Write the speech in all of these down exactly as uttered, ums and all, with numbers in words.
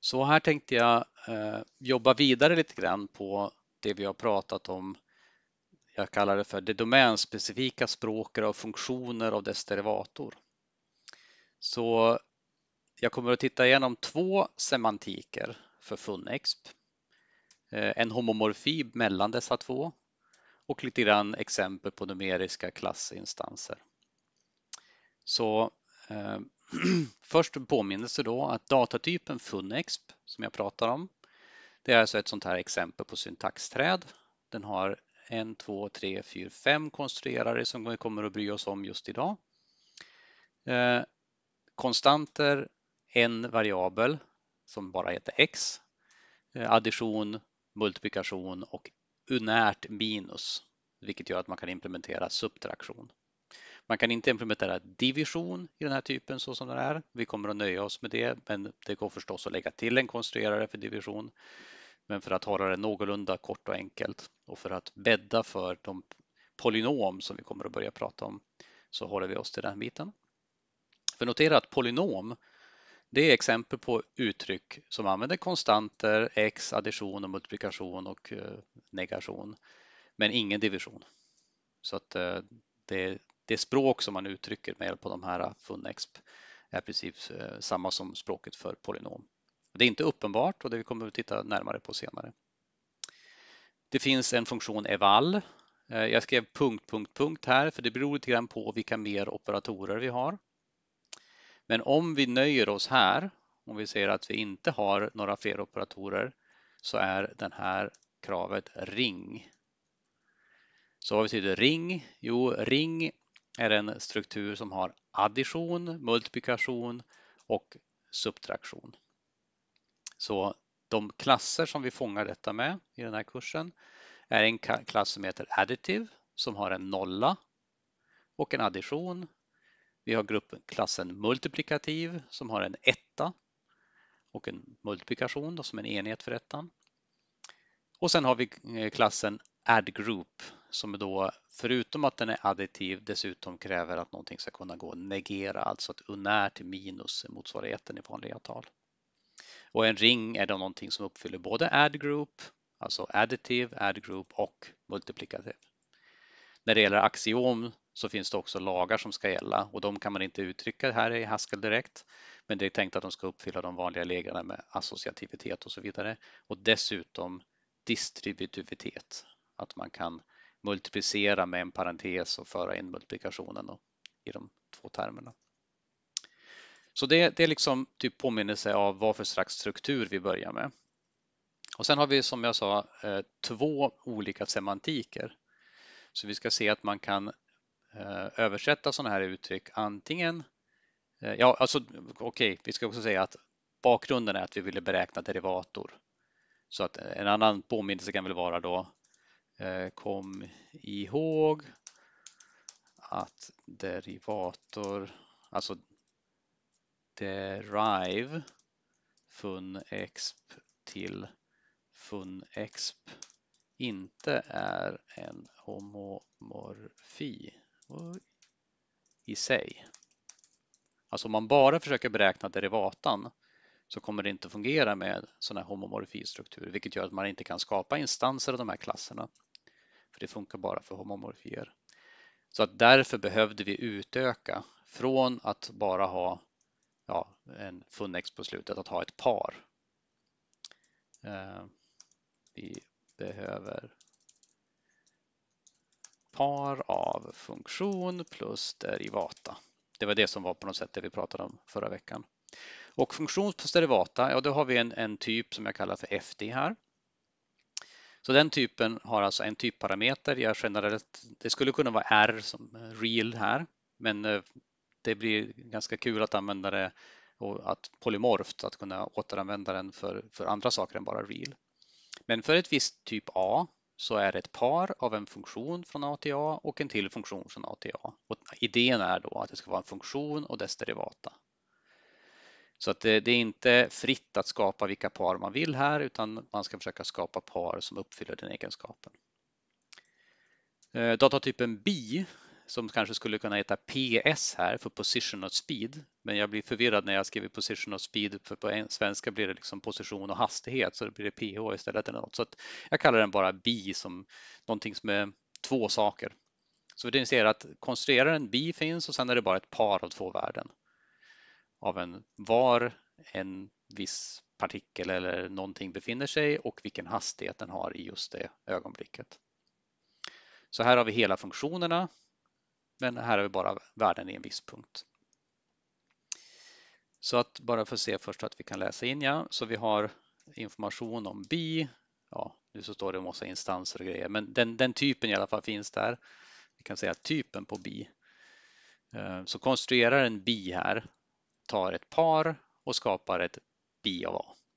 Så här tänkte jag eh, jobba vidare lite grann på det vi har pratat om. Jag kallar det för det domänspecifika språket och funktioner av dess derivator. Så jag kommer att titta igenom två semantiker för FunExp. Eh, en homomorfi mellan dessa två och lite grann exempel på numeriska klassinstanser. Så eh, först en påminnelse då att datatypen FunExp som jag pratar om, det är alltså ett sånt här exempel på syntaxträd. Den har en, två, tre, fyra, fem konstruerare som vi kommer att bry oss om just idag. Eh, konstanter, en variabel som bara heter x, eh, addition, multiplikation och unärt minus, vilket gör att man kan implementera subtraktion. Man kan inte implementera division i den här typen så som det är. Vi kommer att nöja oss med det, men det går förstås att lägga till en konstruerare för division. Men för att hålla det någorlunda kort och enkelt och för att bädda för de polynom som vi kommer att börja prata om så håller vi oss till den biten. För notera att polynom, det är exempel på uttryck som använder konstanter, x, addition och multiplikation och negation, men ingen division. Så att det, det språk som man uttrycker med hjälp av de här FunExp är precis samma som språket för polynom. Det är inte uppenbart och det kommer vi titta närmare på senare. Det finns en funktion eval. Jag skrev punkt, punkt, punkt här för det beror lite grann på vilka mer operatorer vi har. Men om vi nöjer oss här, om vi säger att vi inte har några fler operatorer, så är den här kravet ring. Så vad betyder ring? Jo, ring är en struktur som har addition, multiplikation och subtraktion. Så de klasser som vi fångar detta med i den här kursen är en klass som heter additive som har en nolla och en addition. Vi har gruppklassen multiplikativ som har en etta och en multiplikation då, som en enhet för ettan. Och sen har vi klassen addGroup som då förutom att den är additiv dessutom kräver att någonting ska kunna gå att negera, alltså att unärt minus motsvarigheten i vanliga tal. Och en ring är då någonting som uppfyller både addGroup, alltså additive, addGroup och multiplikativ. När det gäller axiom så finns det också lagar som ska gälla och de kan man inte uttrycka här i Haskell direkt. Men det är tänkt att de ska uppfylla de vanliga reglerna med associativitet och så vidare. Och dessutom distributivitet, att man kan multiplicera med en parentes och föra in multiplikationen i de två termerna. Så det, det är liksom typ påminnelse av vad för slags struktur vi börjar med. Och sen har vi som jag sa två olika semantiker. Så vi ska se att man kan översätta sådana här uttryck antingen, ja alltså okej, okay, vi ska också säga att bakgrunden är att vi ville beräkna derivator. Så att en annan påminnelse kan väl vara då, kom ihåg att derivator, alltså derive FunExp till FunExp inte är en homomorfi i sig. Alltså om man bara försöker beräkna derivatan så kommer det inte fungera med sån här homomorfistruktur, vilket gör att man inte kan skapa instanser av de här klasserna. För det funkar bara för homomorfier. Så att därför behövde vi utöka från att bara ha ja, en FunExp på slutet att ha ett par. Vi behöver par av funktion plus derivata. Det var det som var på något sätt det vi pratade om förra veckan. Och funktion plus derivata, ja då har vi en, en typ som jag kallar för F D här. Så den typen har alltså en typparameter. Jag generellt, det skulle kunna vara R som real här, men det blir ganska kul att använda det och att polymorft, att kunna återanvända den för, för andra saker än bara real. Men för ett visst typ A så är det ett par av en funktion från A till A och en till funktion från A till A. Och idén är då att det ska vara en funktion och dess derivata. Så att det, det är inte fritt att skapa vilka par man vill här utan man ska försöka skapa par som uppfyller den egenskapen. Datatypen B, som kanske skulle kunna heta P S här för position och speed. Men jag blir förvirrad när jag skriver position och speed, för på svenska blir det liksom position och hastighet, så det blir det P H istället eller något. Så att jag kallar den bara B som någonting som är två saker. Så vi ser att konstrueraren B finns och sen är det bara ett par av två värden av en var en viss partikel eller någonting befinner sig och vilken hastighet den har i just det ögonblicket. Så här har vi hela funktionerna, men här har vi bara värden i en viss punkt. Så att bara för att se först att vi kan läsa in, ja. Så vi har information om B. Ja, nu så står det en massa instanser och grejer, men den, den typen i alla fall finns där. Vi kan säga typen på B. Så konstrueraren B här tar ett par och skapar ett B av A.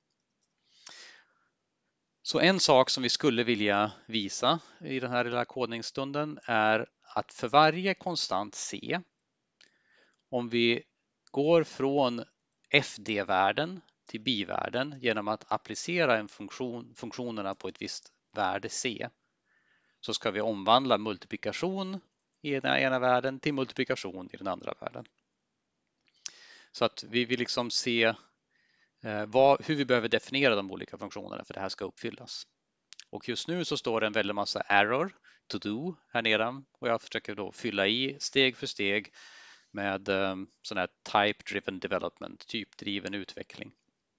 Så en sak som vi skulle vilja visa i den här lilla kodningsstunden är att för varje konstant C, om vi går från F D-värden till B-värden genom att applicera en funktion, funktionerna på ett visst värde C, så ska vi omvandla multiplikation i den ena världen till multiplikation i den andra världen. Så att vi vill liksom se eh, vad, hur vi behöver definiera de olika funktionerna för det här ska uppfyllas. Och just nu så står det en väldig massa error to do här nere och jag försöker då fylla i steg för steg med um, sån här type driven development, typdriven utveckling.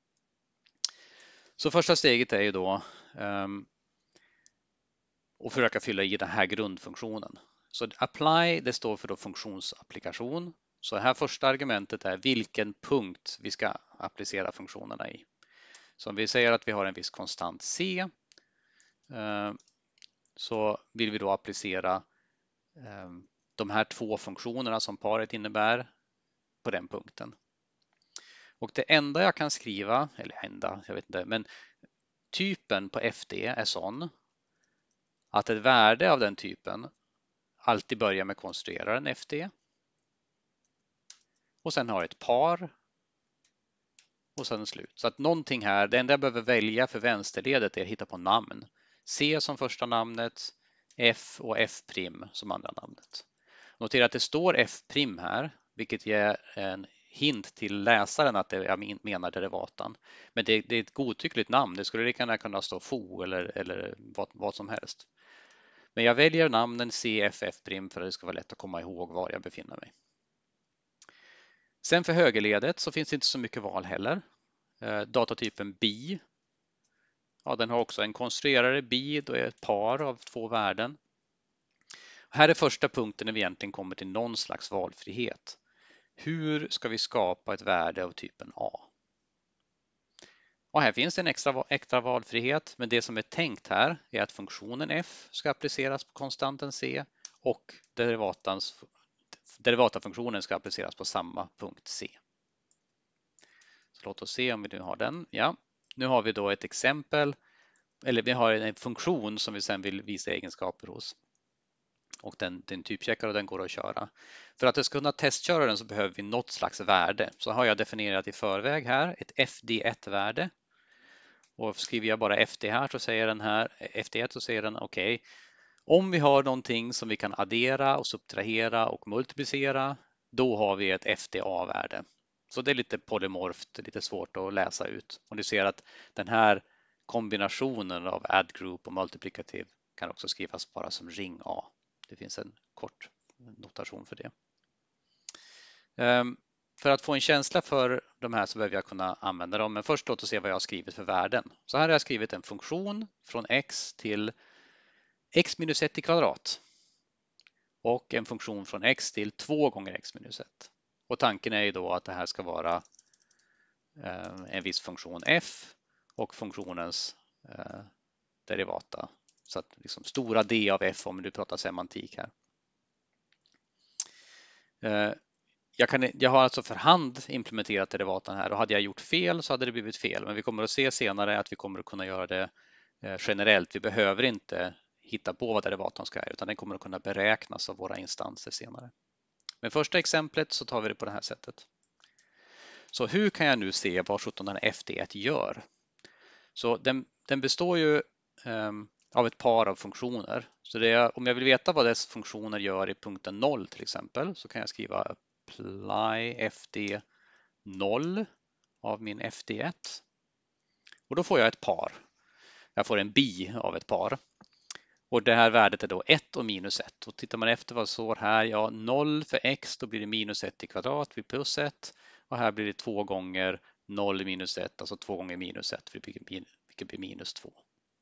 Så första steget är ju då um, att försöka fylla i den här grundfunktionen. Så apply, det står för då funktionsapplikation. Så här första argumentet är vilken punkt vi ska applicera funktionerna i. Så om vi säger att vi har en viss konstant C, så vill vi då applicera de här två funktionerna som paret innebär på den punkten. Och det enda jag kan skriva, eller enda, jag vet inte, men typen på F D är sån att ett värde av den typen alltid börjar med konstrueraren F D och sen har ett par och sen slut. Så att någonting här, det enda jag behöver välja för vänsterledet är att hitta på namn. C som första namnet, F och F' som andra namnet. Notera att det står F' här, vilket ger en hint till läsaren att det, jag menar derivatan. Men det, det är ett godtyckligt namn. Det skulle lika gärna kunna stå fo eller, eller vad, vad som helst. Men jag väljer namnen C, F, F' för att det ska vara lätt att komma ihåg var jag befinner mig. Sen för högerledet så finns det inte så mycket val heller. Datatypen B. Ja, den har också en konstruerare B, då är ett par av två värden. Här är första punkten när vi egentligen kommer till någon slags valfrihet. Hur ska vi skapa ett värde av typen A? Och här finns en extra, extra valfrihet, men det som är tänkt här är att funktionen F ska appliceras på konstanten C och derivatans, derivatafunktionen ska appliceras på samma punkt C. Så låt oss se om vi nu har den. Ja, nu har vi då ett exempel, eller vi har en funktion som vi sedan vill visa egenskaper hos. Och den, den typcheckar och den går att köra. För att det ska kunna testköra den så behöver vi något slags värde. Så har jag definierat i förväg här ett F D ett-värde. Och skriver jag bara F D här så säger den här F D ett så säger den okej. Okay, om vi har någonting som vi kan addera och subtrahera och multiplicera, då har vi ett F D A-värde. Så det är lite polymorft, lite svårt att läsa ut. Och du ser att den här kombinationen av add group och multiplikativ kan också skrivas bara som ring A. Det finns en kort notation för det. För att få en känsla för de här så behöver jag kunna använda dem. Men först låt oss se vad jag har skrivit för värden. Så här har jag skrivit en funktion från x till x minus ett i kvadrat. Och en funktion från x till två gånger x minus ett. Och tanken är ju då att det här ska vara en viss funktion f och funktionens derivata. Så att liksom stora D av f om du pratar semantik här. Jag, kan, jag har alltså för hand implementerat derivatan här och hade jag gjort fel så hade det blivit fel. Men vi kommer att se senare att vi kommer att kunna göra det generellt. Vi behöver inte hitta på vad derivatan ska göra utan den kommer att kunna beräknas av våra instanser senare. Men första exemplet så tar vi det på det här sättet. Så hur kan jag nu se vad sjutton F D ett gör? Så den, den består ju um, av ett par av funktioner. Så det är, om jag vill veta vad dess funktioner gör i punkten noll till exempel, så kan jag skriva apply fd noll av min f d ett. Och då får jag ett par. Jag får en bi av ett par. Och det här värdet är då ett och minus ett. Och tittar man efter vad det står här, ja noll för x, då blir det minus ett i kvadrat, blir plus ett. Och här blir det två gånger noll minus ett, alltså två gånger minus ett, vilket blir minus två.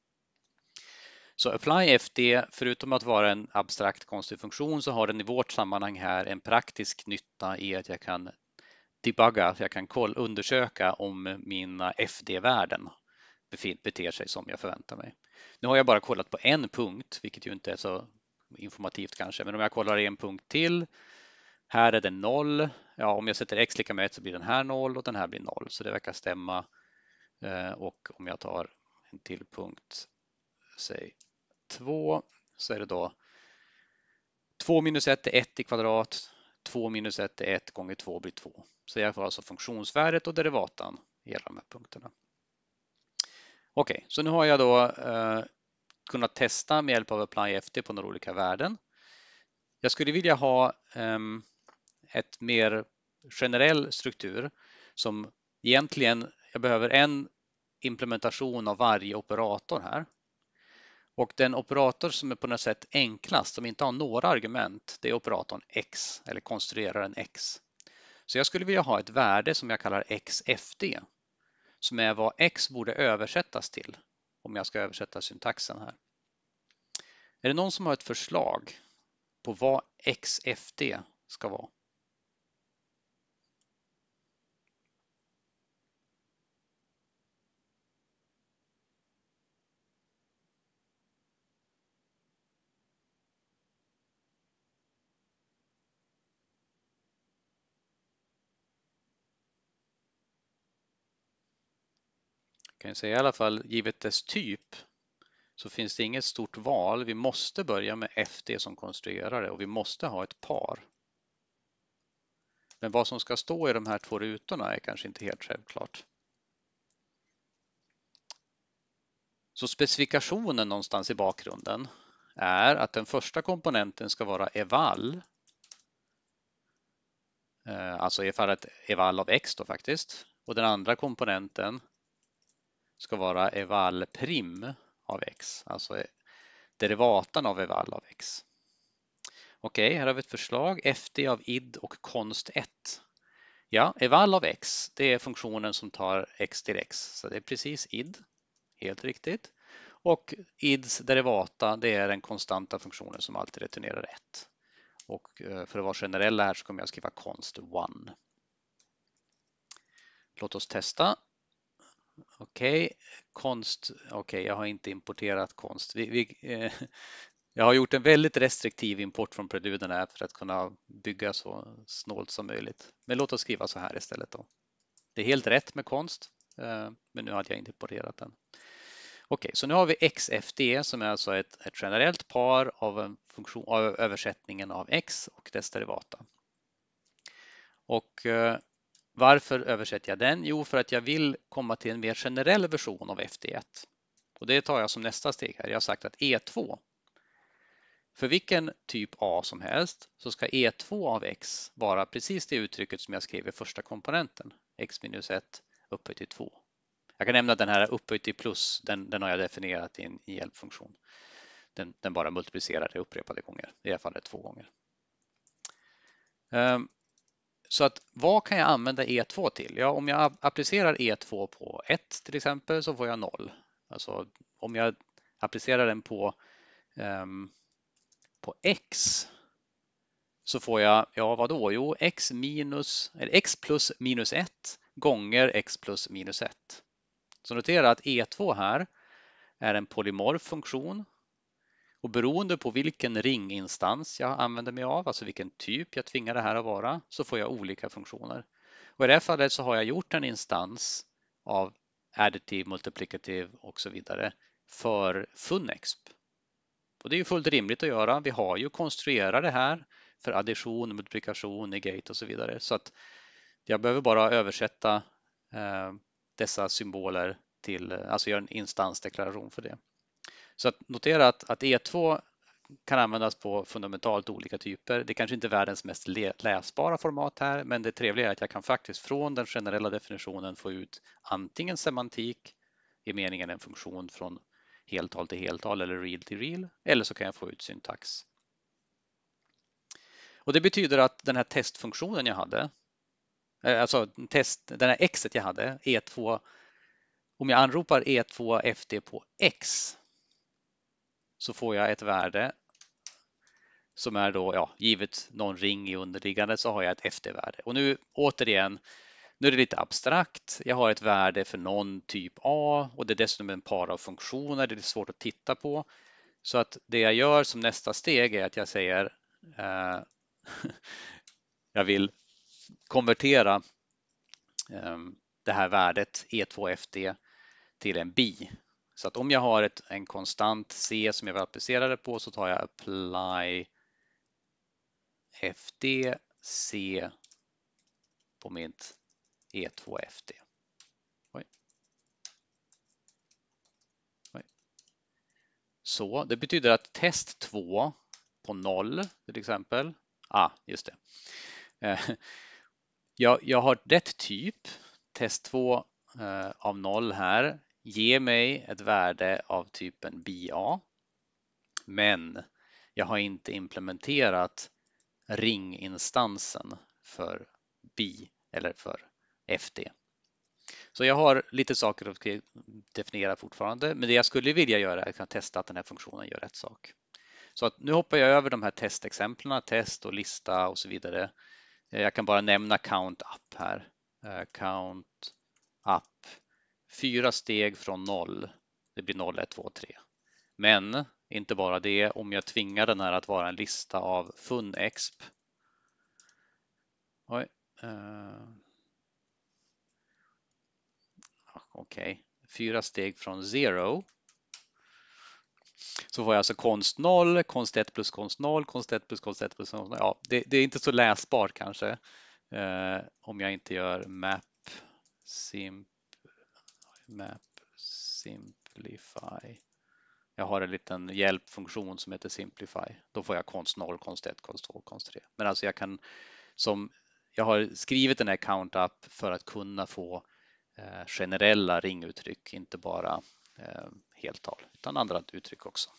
Så apply fd, förutom att vara en abstrakt konstig funktion, så har den i vårt sammanhang här en praktisk nytta i att jag kan debugga, jag kan undersöka om mina fd-värden beter sig som jag förväntar mig. Nu har jag bara kollat på en punkt, vilket ju inte är så informativt kanske, men om jag kollar en punkt till, här är det noll. Ja, om jag sätter x lika med ett så blir den här noll och den här blir noll, så det verkar stämma. Och om jag tar en till punkt, säg två, så är det då två minus ett är ett i kvadrat, två minus ett är ett gånger två blir två. Så jag får alltså funktionsvärdet och derivatan i alla de här punkterna. Okej, okay, så nu har jag då eh, kunnat testa med hjälp av apply fd på några olika värden. Jag skulle vilja ha eh, ett mer generell struktur som egentligen, jag behöver en implementation av varje operator här. Och den operator som är på något sätt enklast, som inte har några argument, det är operatorn x, eller konstrueraren x. Så jag skulle vilja ha ett värde som jag kallar xfd, som är vad x borde översättas till, om jag ska översätta syntaxen här. Är det någon som har ett förslag på vad xfd ska vara? Jag kan säga i alla fall, givet dess typ, så finns det inget stort val. Vi måste börja med fd som konstruerare och vi måste ha ett par. Men vad som ska stå i de här två rutorna är kanske inte helt självklart. Så specifikationen någonstans i bakgrunden är att den första komponenten ska vara eval. Alltså i fallet eval av x då faktiskt. Och den andra komponenten ska vara eval prim av x, alltså derivatan av eval av x. Okej, här har vi ett förslag, fd av id och const ett. Ja, eval av x, det är funktionen som tar x till x, så det är precis id, helt riktigt. Och ids derivata, det är den konstanta funktionen som alltid returnerar ett. Och för att vara generella här så kommer jag skriva const one. Låt oss testa. Okej, okay. Konst, okej, okay, jag har inte importerat konst. Vi, vi, eh, jag har gjort en väldigt restriktiv import från Prelude här för att kunna bygga så snålt som möjligt. Men låt oss skriva så här istället då. Det är helt rätt med konst, eh, men nu hade jag inte importerat den. Okej, okay, så nu har vi xfd som är alltså ett, ett generellt par av, en funktion, av översättningen av x och dess derivata. Och eh, varför översätter jag den? Jo, för att jag vill komma till en mer generell version av f d ett. Och det tar jag som nästa steg här. Jag har sagt att e två, för vilken typ a som helst så ska e två av x vara precis det uttrycket som jag skrev i första komponenten. X minus ett upphöjt till två. Jag kan nämna att den här upphöjt till plus, den, den har jag definierat i en i hjälpfunktion. Den, den bara multiplicerar det upprepade gånger, i det här fallet två gånger. Um, Så att vad kan jag använda e två till? Ja, om jag applicerar e två på ett till exempel så får jag noll. Alltså om jag applicerar den på, um, på x så får jag, ja vad då? Jo, x, minus, eller x plus minus ett gånger x plus minus ett. Så notera att e två här är en polymorf funktion. Och beroende på vilken ringinstans jag använder mig av, alltså vilken typ jag tvingar det här att vara, så får jag olika funktioner. Och i det här fallet så har jag gjort en instans av additive, multiplicative och så vidare för funexp. Och det är ju fullt rimligt att göra. Vi har ju konstruerat det här för addition, multiplikation, negate och så vidare. Så att jag behöver bara översätta eh, dessa symboler till, alltså göra en instansdeklaration för det. Så att notera att, att E två kan användas på fundamentalt olika typer. Det är kanske inte är världens mest läsbara format här, men det trevliga är att jag kan faktiskt från den generella definitionen få ut antingen semantik i meningen en funktion från heltal till heltal eller real till real, eller så kan jag få ut syntax. Och det betyder att den här testfunktionen jag hade, alltså test, den här xet jag hade, E två, om jag anropar E två F D på x så får jag ett värde som är då, ja, givet någon ring i underliggande så har jag ett F D-värde. Och nu återigen, nu är det lite abstrakt. Jag har ett värde för någon typ A och det är dessutom en par av funktioner. Det är svårt att titta på. Så att det jag gör som nästa steg är att jag säger eh, jag vill konvertera eh, det här värdet E två F D till en bi. Så att om jag har ett, en konstant C som jag vill applicera det på så tar jag apply F D C på mitt E två F D. Oj. Oj. Så det betyder att test två på noll till exempel. Ah, just det. Jag, jag har rätt typ. Test två eh, av noll här ger mig ett värde av typen B A. Men jag har inte implementerat ringinstansen för B eller för F D. Så jag har lite saker att definiera fortfarande, men det jag skulle vilja göra är att testa att den här funktionen gör rätt sak. Så att nu hoppar jag över de här testexemplen, test och lista och så vidare. Jag kan bara nämna count up här. Count up. Fyra steg från noll. Det blir noll, ett, två, tre. Men inte bara det, om jag tvingar den här att vara en lista av funexp. Oj. Uh, Okej, okay. Fyra steg från zero. Så får jag alltså konst noll, konst ett plus konst noll, konst ett plus konst ett plus konst noll. Ja, det, det är inte så läsbart kanske. Uh, om jag inte gör map, simp, map simplify. Jag har en liten hjälpfunktion som heter simplify. Då får jag konst noll, konst ett, konst två, konst tre. Men alltså jag kan som jag har skrivit den här count up för att kunna få eh, generella ringuttryck, inte bara eh, heltal utan andra uttryck också.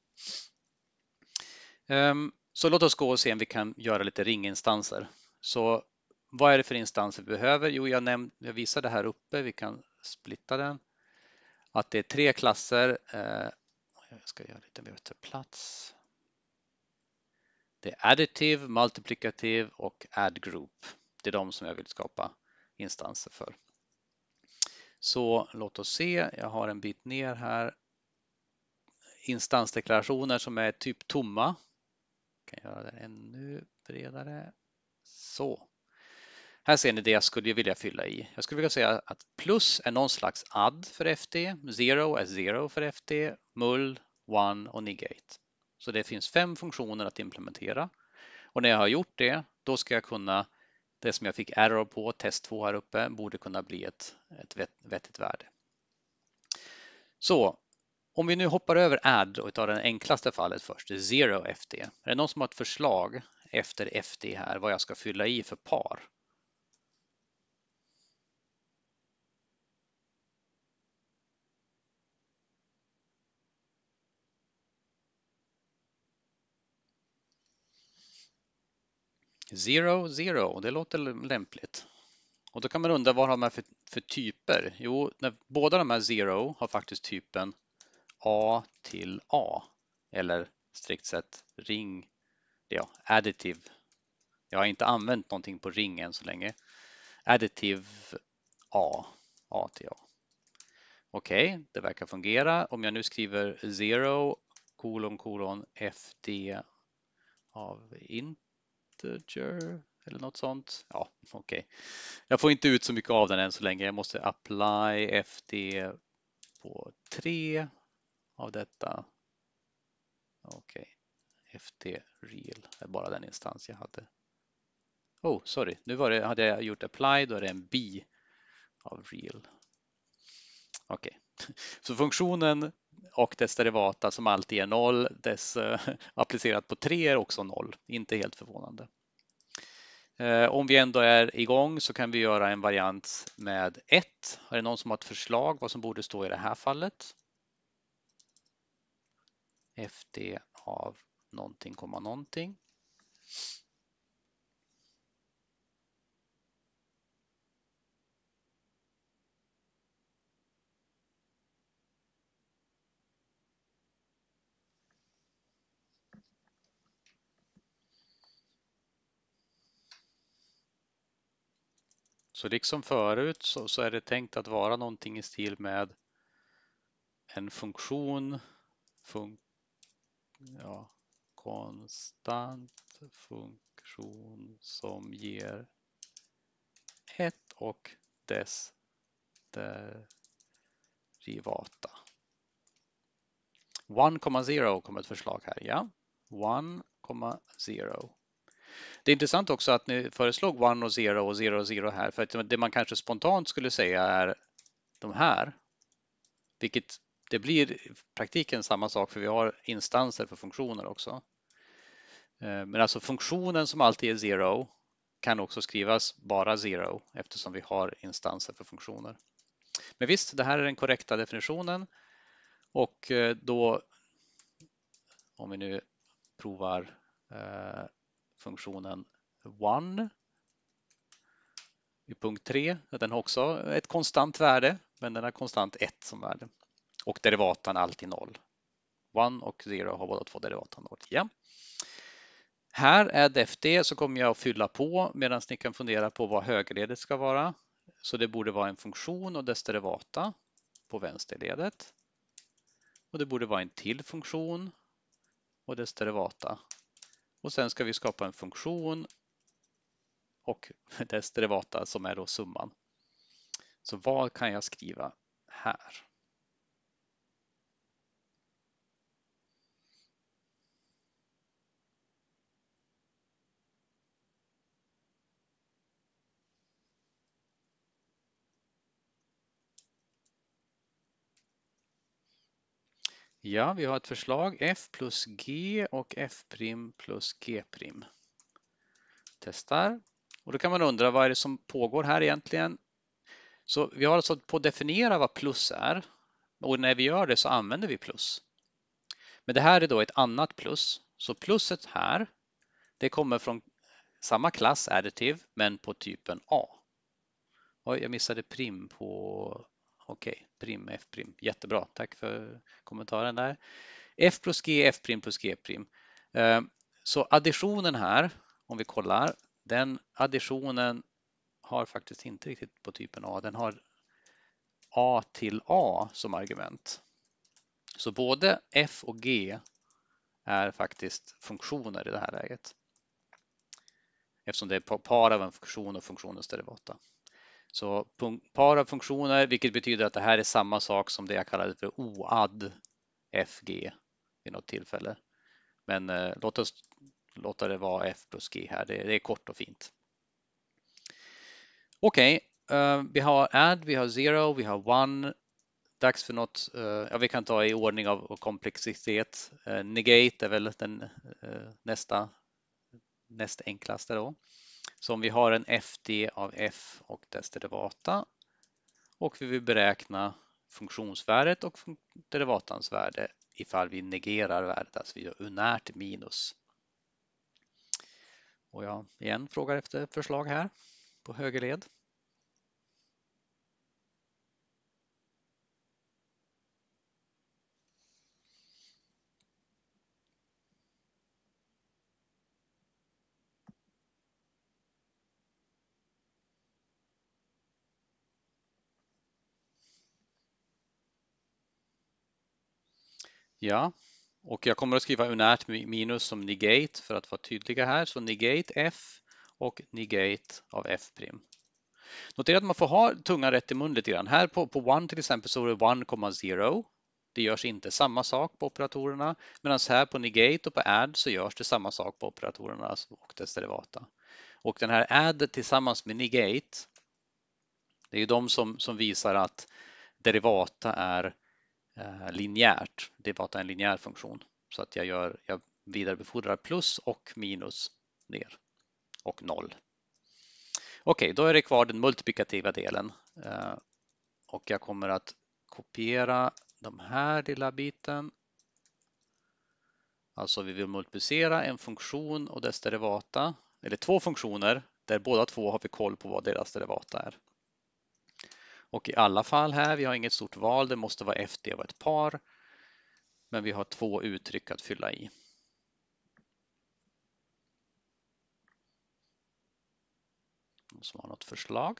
Um, så låt oss gå och se om vi kan göra lite ringinstanser. Så vad är det för instanser vi behöver? Jo, jag, nämnde, jag visade här uppe, vi kan splitta den. Att det är tre klasser. Eh, jag ska göra lite mer till plats. Det är additive, multiplicative och add group. Det är de som jag vill skapa instanser för. Så låt oss se, jag har en bit ner här. Instansdeklarationer som är typ tomma. Jag kan göra det ännu bredare. Så. Här ser ni det jag skulle vilja fylla i. Jag skulle vilja säga att plus är någon slags add för F D, zero är zero för F D, mull, one och negate. Så det finns fem funktioner att implementera. Och när jag har gjort det, då ska jag kunna, det som jag fick error på, test två här uppe, borde kunna bli ett, ett vettigt värde. Så om vi nu hoppar över add och tar det enklaste fallet först, zero F D. Är det någon som har ett förslag efter F D här, vad jag ska fylla i för par? Zero, zero, det låter lämpligt. Och då kan man undra vad har man för, för typer? Jo, när båda de här zero har faktiskt typen A till A eller strikt sett ring, ja, additive. Jag har inte använt någonting på ring än så länge. Additive A, A till A. Okej, okay, det verkar fungera. Om jag nu skriver zero kolon kolon F D av integer eller något sånt. Ja, okej. Okay. Jag får inte ut så mycket av den än så länge. Jag måste apply F D på tre av detta. Okej, okay. F D real är bara den instans jag hade. Oh, sorry. Nu var det, hade jag gjort apply, då är det en B av real. Okej, okay. Så funktionen och dess derivata som alltid är noll, dess uh, applicerat på tre är också noll. Inte helt förvånande. Uh, om vi ändå är igång så kan vi göra en variant med ett. Är det någon som har ett förslag vad som borde stå i det här fallet? Fd av någonting komma någonting. Så liksom förut så, så är det tänkt att vara någonting i stil med en funktion, fun ja, konstant funktion som ger ett och dess derivata. ett komma noll kommer ett förslag här, ja. ett komma noll. Det är intressant också att ni föreslog ett och noll och noll och noll här, för att det man kanske spontant skulle säga är de här. Vilket det blir i praktiken samma sak, för vi har instanser för funktioner också. Men alltså funktionen som alltid är zero kan också skrivas bara zero eftersom vi har instanser för funktioner. Men visst, det här är den korrekta definitionen. Och då, om vi nu provar eh, funktionen one i punkt tre, den har också ett konstant värde, men den har konstant ett som värde. Och derivatan alltid noll. ett och noll har båda två derivatan noll. Ja. Här är deft, så kommer jag att fylla på medan ni kan fundera på vad högerledet ska vara. Så det borde vara en funktion och dess derivata på vänsterledet. Och det borde vara en till funktion och dess derivata. Och sen ska vi skapa en funktion och dess derivata som är då summan. Så vad kan jag skriva här? Ja, vi har ett förslag f plus g och f' plus g'. Testar. Och då kan man undra vad är det som pågår här egentligen? Så vi har alltså på att definiera vad plus är. Och när vi gör det så använder vi plus. Men det här är då ett annat plus. Så plusset här, det kommer från samma klass additive men på typen A. Oj, jag missade prim på... Okej, okay, prim, f prim. Jättebra, tack för kommentaren där. F plus g, f prim plus g prim. Så additionen här, om vi kollar, den additionen har faktiskt inte riktigt på typen A. Den har A till A som argument. Så både f och g är faktiskt funktioner i det här läget. Eftersom det är par av en funktion och funktionens derivata. Så par av funktioner, vilket betyder att det här är samma sak som det jag kallade för oadd fg vid något tillfälle. Men eh, låt oss låta det vara f plus g här. Det, det är kort och fint. Okej, okay. uh, vi har add, vi har zero, vi har one. Dags för något, uh, ja, vi kan ta i ordning av komplexitet. Uh, negate är väl den uh, nästa, näst enklaste då. Så om vi har en fd av f och dess derivata och vi vill beräkna funktionsvärdet och derivatans värde ifall vi negerar värdet, alltså vi gör unärt minus. Och jag igen frågar efter förslag här på högerled. Ja, och jag kommer att skriva unärt minus som negate för att vara tydliga här. Så negate f och negate av f'. Notera att man får ha tungan rätt i mun lite grann. Här på, på one till exempel så är det ett komma noll. Det görs inte samma sak på operatorerna. Medan här på negate och på add så görs det samma sak på operatorerna och dess derivata. Och den här add tillsammans med negate, det är ju de som, som visar att derivata är eh, linjärt. Derivata är en linjär funktion. Så att jag, gör, jag vidarebefordrar plus och minus ner och noll. Okej, då är det kvar den multiplikativa delen. Eh, och jag kommer att kopiera de här lilla biten. Alltså vi vill multiplicera en funktion och dess derivata, eller två funktioner där båda två har vi koll på vad deras derivata är. Och i alla fall här, vi har inget stort val, det måste vara F D och ett par. Men vi har två uttryck att fylla i. Någon som har något förslag?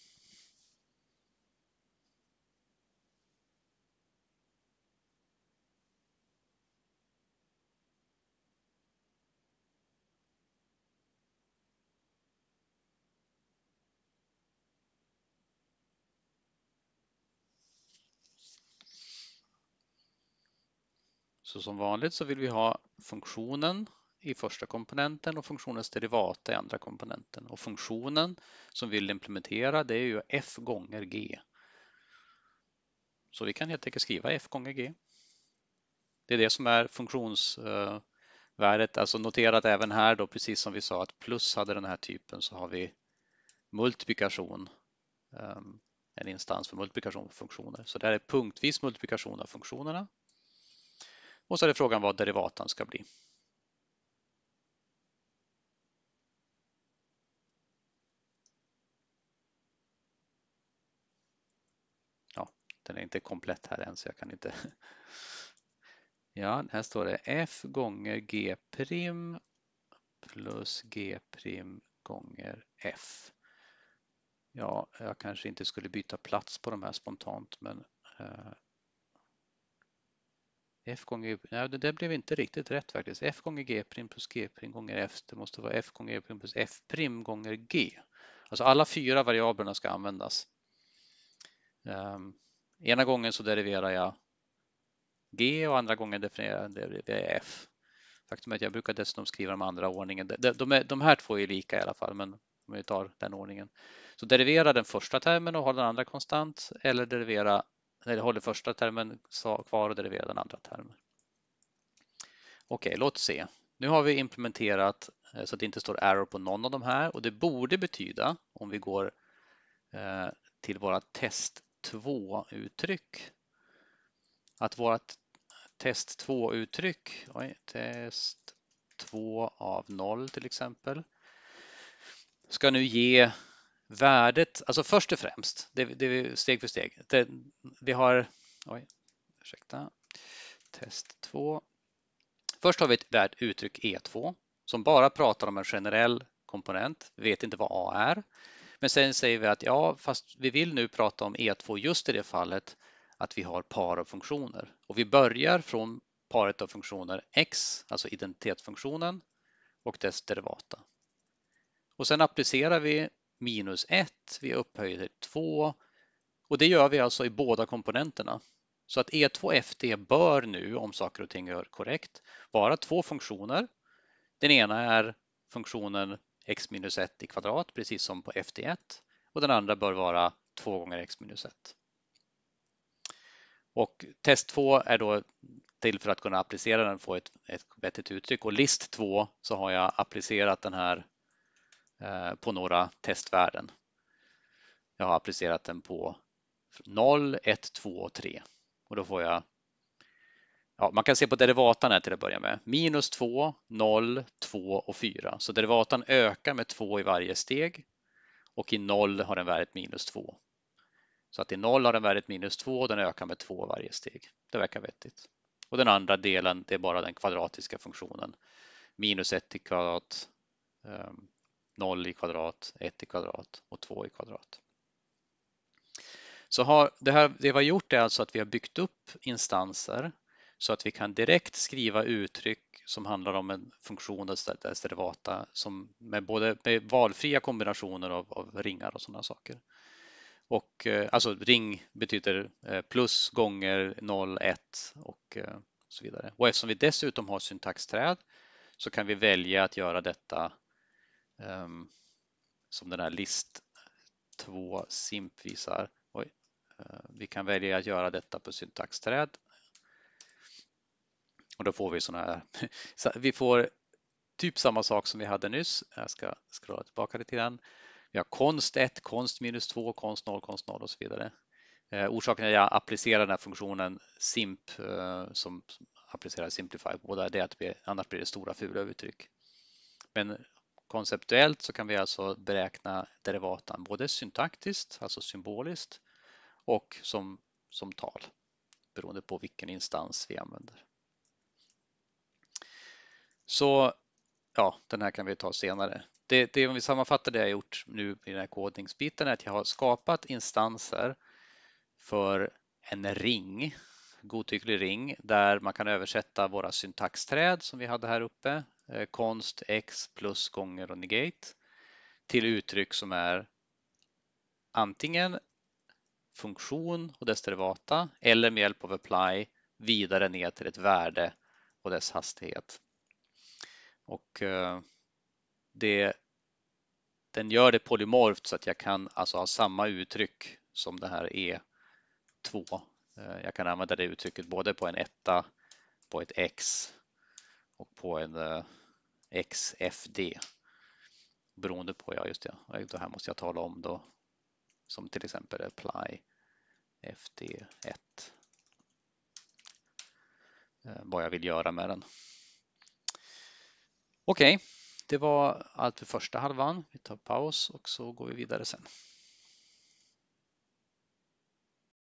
Så som vanligt så vill vi ha funktionen i första komponenten och funktionens derivata i andra komponenten. Och funktionen som vi vill implementera, det är ju f gånger g. Så vi kan helt enkelt skriva f gånger g. Det är det som är funktionsvärdet. Alltså noterat även här då, precis som vi sa att plus hade den här typen, så har vi multiplikation, en instans för multiplikation av funktioner. Så det här är punktvis multiplikation av funktionerna. Och så är det frågan vad derivatan ska bli. Ja, den är inte komplett här än så jag kan inte. Ja, här står det f gånger g prim plus g prim gånger f. Ja, jag kanske inte skulle byta plats på de här spontant, men eh, f gånger, nej, det där blev inte riktigt rätt faktiskt. F gånger g prim plus g prim gånger f, det måste vara f gånger g prim plus f prim gånger g. Alltså alla fyra variablerna ska användas. Um, ena gången så deriverar jag g och andra gången definierar jag f. Faktum är att jag brukar dessutom skriva de andra ordningen. De, de, är, de här två är lika i alla fall, men om vi tar den ordningen. Så derivera den första termen och hålla den andra konstant, eller derivera, eller hålla första termen kvar och derivera den andra termen. Okej, låt oss se. Nu har vi implementerat så att det inte står error på någon av de här, och det borde betyda, om vi går till våra test två-uttryck, att vårt test två-uttryck, oj, test två av noll till exempel, ska nu ge värdet, alltså först och främst, det, det är steg för steg. Det, vi har, oj, ursäkta, test två. Först har vi ett värd uttryck E två som bara pratar om en generell komponent. Vi vet inte vad A är. Men sen säger vi att ja, fast vi vill nu prata om E två just i det fallet att vi har par av funktioner. Och vi börjar från paret av funktioner x, alltså identitetsfunktionen, och dess derivata. Och sen applicerar vi minus ett, vi upphöjer två, och det gör vi alltså i båda komponenterna. Så att E två F D bör nu, om saker och ting är korrekt, vara två funktioner. Den ena är funktionen x minus ett i kvadrat, precis som på F D ett. Och den andra bör vara två gånger x minus ett. Och test två är då till för att kunna applicera den och få ett, ett vettigt uttryck. Och list två så har jag applicerat den här eh, på några testvärden. Jag har applicerat den på noll, ett, två och tre. Och då får jag, ja, man kan se på derivatan här till att börja med. Minus två, noll, två och fyra. Så derivatan ökar med två i varje steg. Och i noll har den värdet minus två. Så att i noll har den värdet minus två och den ökar med två varje steg. Det verkar vettigt. Och den andra delen, det är bara den kvadratiska funktionen. Minus ett i kvadrat, noll i kvadrat, ett i kvadrat och två i kvadrat. Så har det, här, det vi har gjort är alltså att vi har byggt upp instanser så att vi kan direkt skriva uttryck som handlar om en funktion dess derivata som med både med valfria kombinationer av, av ringar och sådana saker. Och alltså ring betyder plus gånger noll, ett och så vidare. Och eftersom vi dessutom har syntaxträd så kan vi välja att göra detta um, som den här list två simp visar. Oj. Vi kan välja att göra detta på syntaxträd Och då får vi sådana här, så vi får typ samma sak som vi hade nyss. Jag ska scrolla tillbaka lite grann. Vi har konst ett, konst minus två, konst noll, konst noll och så vidare. Eh, orsaken är att jag applicerar den här funktionen simp eh, som applicerar simplify på båda, det är att vi, annars blir det stora fula uttryck. Men konceptuellt så kan vi alltså beräkna derivatan både syntaktiskt, alltså symboliskt, och som, som tal beroende på vilken instans vi använder. Så ja, den här kan vi ta senare. Det, det om vi sammanfattar det jag gjort nu i den här kodningsbiten är att jag har skapat instanser för en ring, godtycklig ring, där man kan översätta våra syntaxträd som vi hade här uppe, eh, konst, x, plus, gånger och negate, till uttryck som är antingen funktion och dess derivata eller med hjälp av apply vidare ner till ett värde och dess hastighet. Och eh, det, den gör det polymorft så att jag kan alltså ha samma uttryck som det här E två. Eh, jag kan använda det uttrycket både på en etta, på ett x och på en eh, xfd. Beroende på, ja just det, det här måste jag tala om då, som till exempel apply F D ett. Vad jag vill göra med den. Okej, okay, det var allt för första halvan. Vi tar paus och så går vi vidare sen.